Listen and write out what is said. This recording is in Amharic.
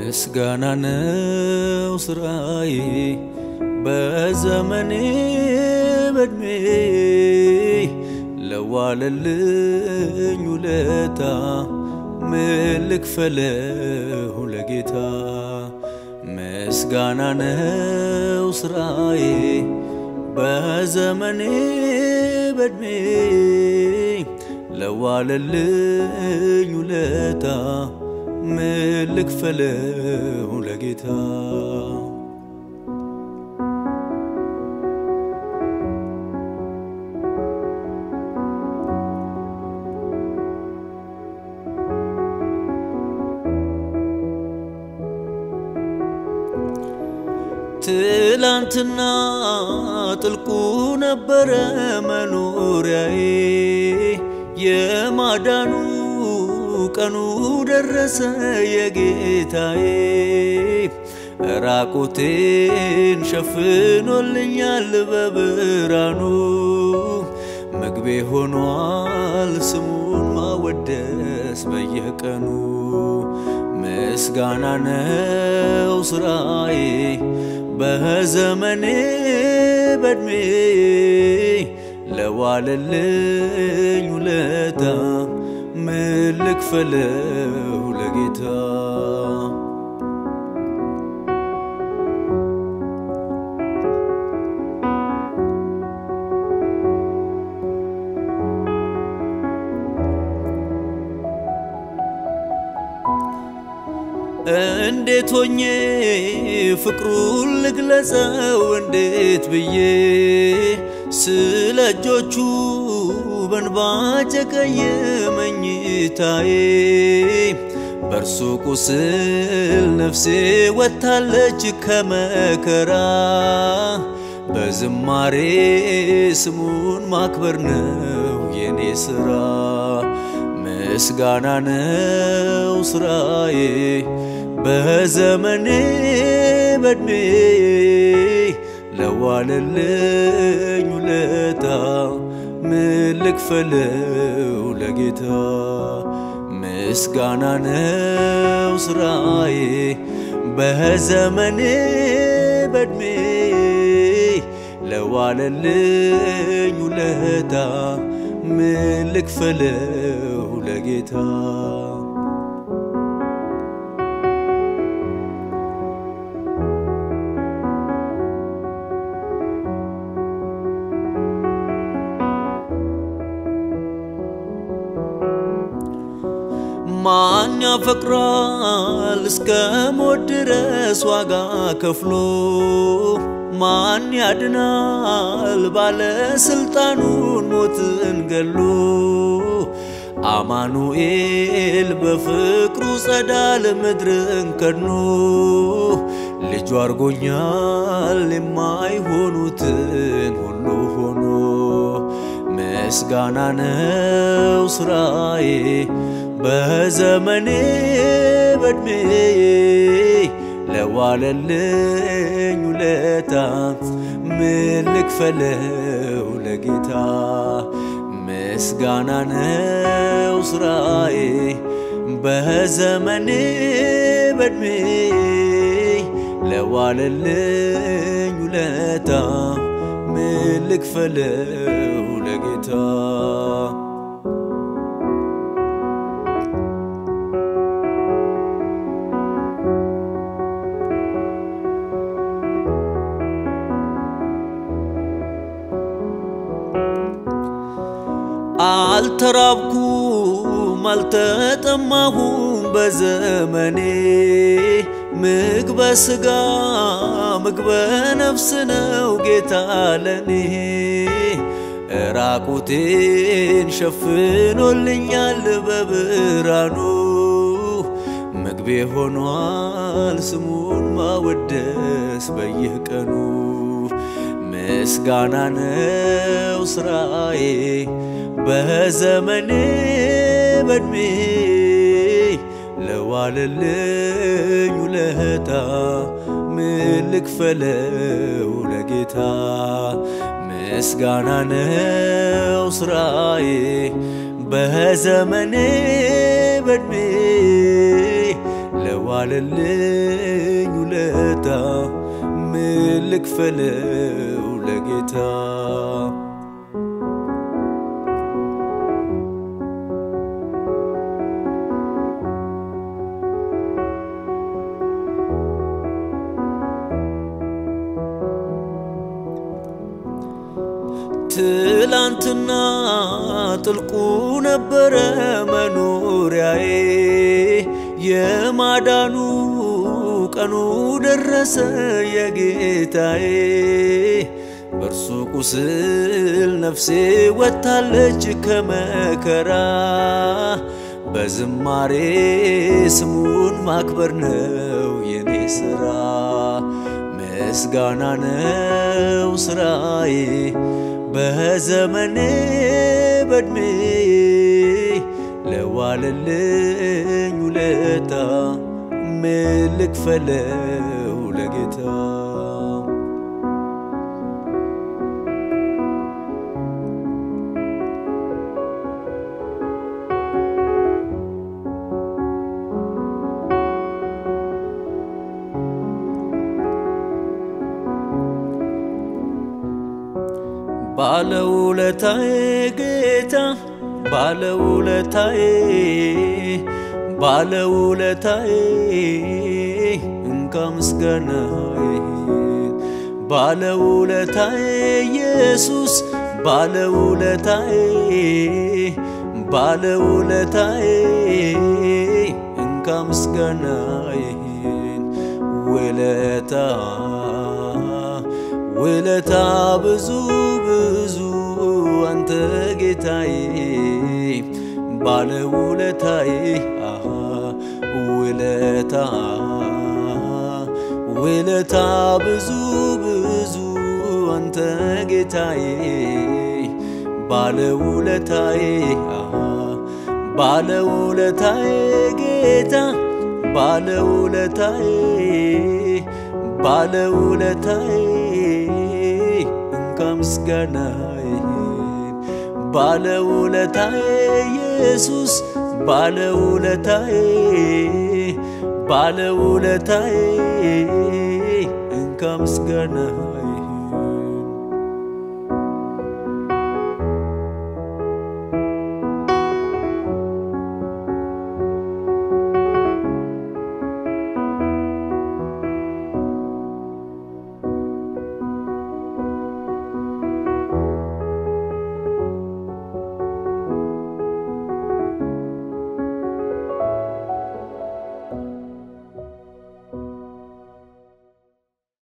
ምስጋና ነው ስራዬ በዘመኔ በእድሜ ለዋለልኝ ውለታ ምን ልክፈለው ለጌታ ምስጋና ነው ስራዬ በዘመኔ በእድሜ ለዋለልኝ ውለታ ምን ልክፈለው ለጌታ ትላንትና ጥልቁ ነበር መኖሪያዬ የማዳኑ ቀኑ ደረሰ የጌታዬ ራቁቴን ሸፍኖልኛል በብርሃኑ ምግቤ ሆኗል ስሙን ማወደስ በየቀኑ ምስጋና ነው ስራዬ በዘመኔ በእድሜ ለዋለልኝ ውለታ ምን ልክፈለው ለጌታ እንዴት ሆኜ ፍቅሩን ልግለጸው እንዴት ብዬ ስለ እጆቹ በእንባ ጨቀየ መኝታዬ በእርሱ ቁስል ነፍሴ ወጥታለች ከመከራ በዝማሬ ስሙን ማክበር ነው የኔ ስራ ምስጋና ነው ስራዬ በዘመኔ በእድሜ ለዋለልኝ ውለታ ምን ልክፈለው ለጌታ ምስጋና ነው ስራዬ በዘመኔ በእድሜ ለዋለልኝ ውለታ ምን ልክፈለው ለጌታ ማን ያፈቅራል እስከ ሞት ድረስ ዋጋ ከፍሎ ማን ያድናል ባለስልጣኑን ሞትን ገሎ አማኑኤል በፍቅሩ ጸዳል ምድርን ከድኖ ልጁ አርጎኛል የማይሆኑትን ሁሉ ሆኖ ምስጋና ነው ስራዬ በዘመኔ በእድሜ ለዋለልኝ ውለታ ምን ልክፈለው ለጌታ ምስጋና ነው ስራዬ በዘመኔ በእድሜ ለዋለልኝ ውለታ ምን ልክፈለው ለጌታ አልተራብኩም አልተጠማሁም በዘመኔ ምግበ ስጋ ምግበ ነፍስ ነው ጌታ ለኔ ራቁቴን ሸፍኖልኛል በብርሃኑ ምግቤ ሆኗል ስሙን ማወደስ በየቀኑ ምስጋና ነው ስራዬ በዘመኔ በእድሜ ለዋለልኝ ውለታ ምን ልክፈለው ለጌታ ምስጋና ነው ስራዬ በዘመኔ በእድሜ ለዋለልኝ ውለታ ምን ልክፈለው ለጌታ ትላንትና ጥልቁ ነበረ መኖሪያዬ የማዳኑ ቀኑ ደረሰ የጌታዬ በርሱ ቁስል ነፍሴ ወጣለች ከመከራ በዝማሬ ስሙን ማክበር ነው የኔ ሥራ ምስጋና ነው ሥራዬ በዘመኔ በእድሜ ለዋለልኝ ውለታ ምን ልክፈለው ለጌታ ባለውለታዬ ጌታ ባለውለታዬ ባለውለታዬ እንካ ምስጋናዬ ባለውለታዬ ኢየሱስ ባለውለታዬ ባለውለታዬ እንካ ምስጋናዬ ውለታ ብዙ ብዙ አንተ ጌታዬ ባለውለታዬ ውለታ ብዙ ብዙ አንተ ጌታዬ ባለውለታዬ ባለውለታዬ ጌታ ባለውለታዬ ባለውለታዬ እንካ ምስጋናዬ ባለውለታዬ ኢየሱስ ባለውለታዬ ባለውለታዬ እንካ ምስጋናዬ